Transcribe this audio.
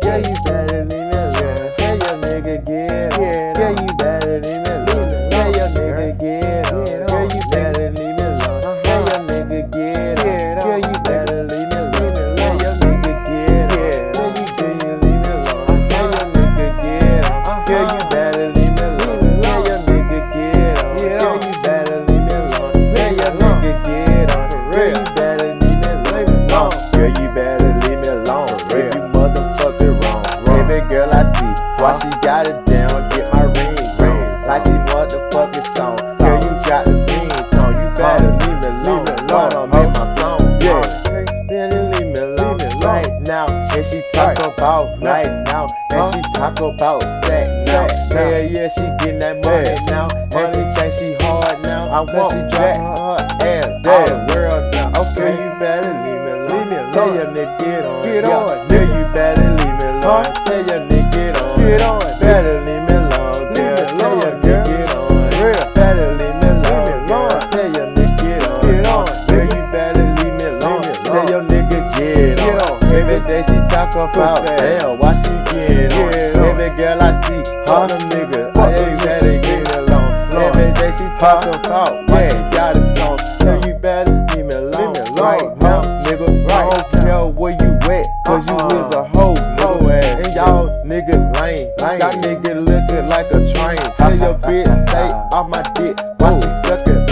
Yeah, you better leave me alone. Tell your nigga get on. Yeah, you better leave me alone. Tell your nigga get on. Yeah, you better leave me alone. Tell your nigga get on. Yeah, you better leave me alone. Tell your nigga get on. Tell you leave me alone. Tell your nigga get on. Yeah, you better leave me alone. Tell your nigga get on. Yeah, you better leave me alone. Tell your nigga get on. Yeah, you better leave me alone. Yeah, you better leave me alone. If you motherfucking wrong. Baby girl, I see why she got it down. Get my ring on. Like she motherfucking song. Girl, you got the green tone. You better leave me alone. Don't make my song. Yeah, better leave me alone. Right now, and she talk about right now, and she talk about sex now. Yeah, she getting that money now, and she say she hard now. I want she drag her ass all the world now. Okay, you better leave me alone. Tell your nigga get on. Get on. Yeah, you better leave me alone. Tell your nigga get on. Get on. Better leave me alone. Tell your nigga get on. Better leave me alone. Tell your nigga get on. Get on. Yeah, you better leave me alone. Tell your nigga get on. Every day she talk about hell, why she get on? Every girl I see, all them niggas, I ain't better get alone. Every day she talk about why she got a song. So you better leave me alone. Right now, nigga, I don't care where you at, cause you is a hoe, nigga. And y'all niggas lame. Y'all niggas looking like a train. Tell your bitch stay off my dick while she suckin'.